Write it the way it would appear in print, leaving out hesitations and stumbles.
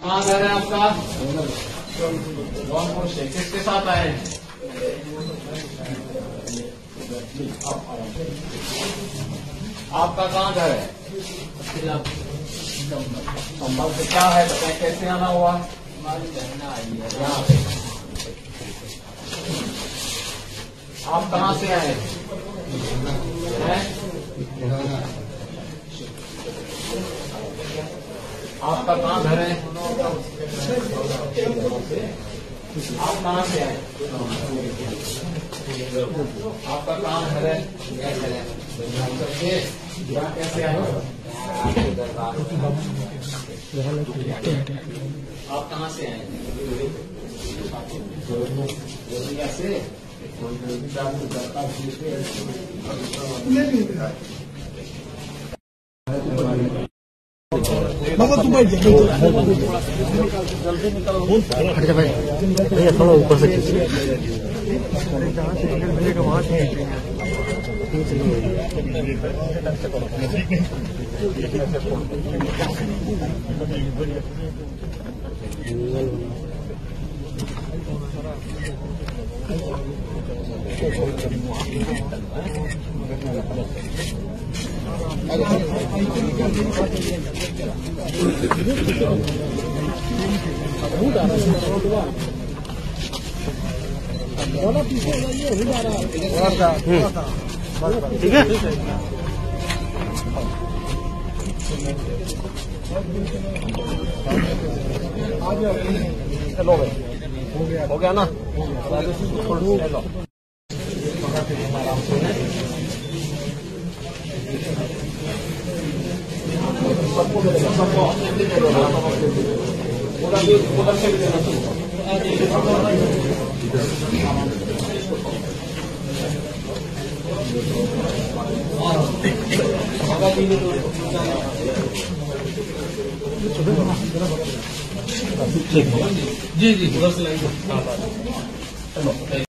कहाँ घर है आपका? जौनपुर से। किसके साथ आए हैं? आपका कहाँ घर है? संभल से। क्या है बताए, कैसे आना हुआ? यहाँ पे। आप कहाँ से आए हैं? आपका कहाँ घर है? आप कहाँ से आए? आपका कहाँ घर है? यहाँ कैसे आए? आप कहाँ से आए? कैसे? हट जा भाई, भैया थोड़ा ऊपर से खींचिए। जहाँ से एंगल मिलेगा वहाँ से ठीक है। चलो भाई, हो गया ना? जी जी, उधर से लाइए।